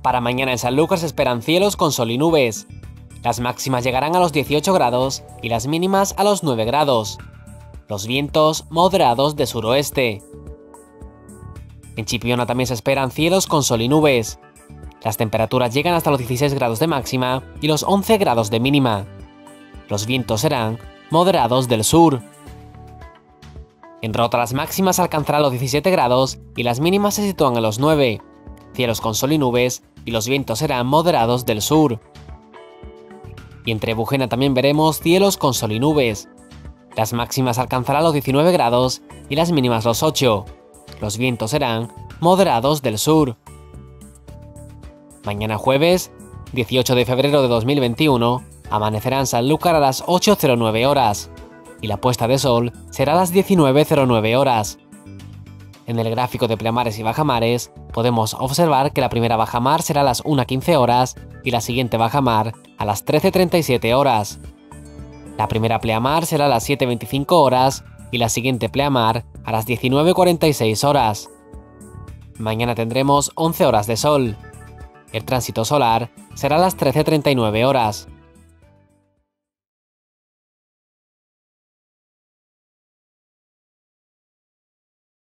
Para mañana en Sanlúcar se esperan cielos con sol y nubes. Las máximas llegarán a los 18 grados y las mínimas a los 9 grados. Los vientos moderados de suroeste. En Chipiona también se esperan cielos con sol y nubes. Las temperaturas llegan hasta los 16 grados de máxima y los 11 grados de mínima. Los vientos serán moderados del sur. En Rota las máximas alcanzarán los 17 grados y las mínimas se sitúan en los 9. Cielos con sol y nubes y los vientos serán moderados del sur. Y en Trebujena también veremos cielos con sol y nubes. Las máximas alcanzarán los 19 grados y las mínimas los 8. Los vientos serán moderados del sur. Mañana jueves, 18 de febrero de 2021, amanecerá en Sanlúcar a las 8:09 horas y la puesta de sol será a las 19:09 horas. En el gráfico de pleamares y bajamares podemos observar que la primera bajamar será a las 1:15 horas y la siguiente bajamar a las 13:37 horas. La primera pleamar será a las 7:25 horas y la siguiente pleamar a las 19:46 horas. Mañana tendremos 11 horas de sol. El tránsito solar será a las 13:39 horas.